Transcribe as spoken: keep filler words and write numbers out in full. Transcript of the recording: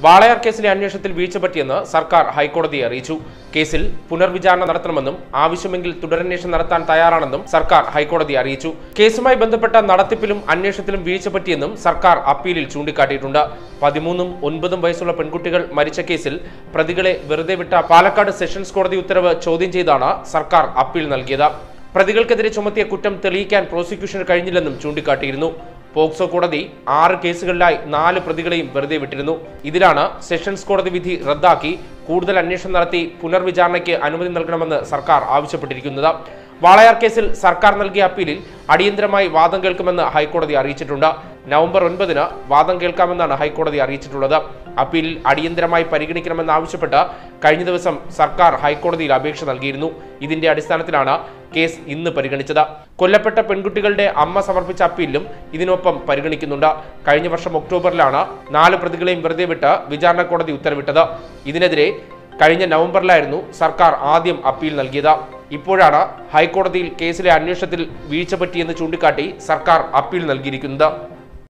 വാളയാർ കേസിലെ അന്വേഷണത്തിൽ വീഴ്ച പറ്റിയെന്ന് സർക്കാർ ഹൈക്കോടതിയെ അറിയിച്ചു. കേസിൽ പുനർവിചാരണ നടത്തണമെന്നും ആവശ്യമെങ്കിൽ തുടരന്വേഷണം നടത്താൻ തയ്യാറാണെന്നും സർക്കാർ ഹൈക്കോടതിയെ അറിയിച്ചു. കേസുമായി ബന്ധപ്പെട്ട നടത്തിപ്പിലും അന്വേഷണത്തിലും വീഴ്ച പറ്റിയെന്നും സർക്കാർ അപ്പീലിൽ ചൂണ്ടിക്കാട്ടിയിട്ടുണ്ട്. പതിമൂന്നും ഒൻപതും വയസ്സുള്ള പെൺകുട്ടികൾ മരിച്ച കേസിൽ പ്രതികളെ വെറുതെ വിട്ട പാലക്കാട് സെഷൻസ് കോടതി ഉത്തരവ് ചോദ്യം ചെയ്താണ് സർക്കാർ അപ്പീൽ നൽകിയത്. പ്രതികൾക്കെതിരെ ചുമത്തിയ കുറ്റം തെളിയിക്കാൻ പ്രോസിക്യൂഷന് കഴിഞ്ഞില്ലെന്നും ചൂണ്ടിക്കാട്ടിയിരുന്നു. പോക്സോ കോടതി ആറ് കേസുകളിലായി നാല് പ്രതികളെയും വെറുതെ വിട്ടിരുന്നു. ഇതിലാണ് സെഷൻസ് കോടതി വിധി റദ്ദാക്കി കൂടുതൽ അന്വേഷണം നടത്തി പുനർവിചാരണയ്ക്ക് അനുമതി നൽകണമെന്ന് സർക്കാർ ആവശ്യപ്പെട്ടിരിക്കുന്നത്. വാളയാർ കേസിൽ സർക്കാർ നൽകിയ അപ്പീലിൽ അടിയന്തരമായി വാദം കേൾക്കുമെന്ന് ഹൈക്കോടതി അറിയിച്ചിട്ടുണ്ട്. നവംബർ ഒൻപതിന് വാദം കേൾക്കാമെന്നാണ് ഹൈക്കോടതി അറിയിച്ചിട്ടുള്ളത്. അപ്പീലിൽ അടിയന്തരമായി പരിഗണിക്കണമെന്നാവശ്യപ്പെട്ട് കഴിഞ്ഞ ദിവസം സർക്കാർ ഹൈക്കോടതിയിൽ അപേക്ഷ നൽകിയിരുന്നു. ഇതിന്റെ അടിസ്ഥാനത്തിലാണ് കേസ് ഇന്ന് പരിഗണിച്ചത്. കൊല്ലപ്പെട്ട പെൺകുട്ടികളുടെ അമ്മ സമർപ്പിച്ച അപ്പീലിലും ഇതിനൊപ്പം പരിഗണിക്കുന്നുണ്ട്. കഴിഞ്ഞ വർഷം ഒക്ടോബറിലാണ് നാല് പ്രതികളെയും വെറുതെ വിട്ട് വിചാരണ കോടതി ഉത്തരവിട്ടത്. ഇതിനെതിരെ കഴിഞ്ഞ നവംബറിലായിരുന്നു സർക്കാർ ആദ്യം അപ്പീൽ നൽകിയത്. ഇപ്പോഴാണ് ഹൈക്കോടതിയിൽ കേസിലെ അന്വേഷണത്തിൽ വീഴ്ച പറ്റിയെന്ന് ചൂണ്ടിക്കാട്ടി സർക്കാർ അപ്പീൽ നൽകിയിരിക്കുന്നത്.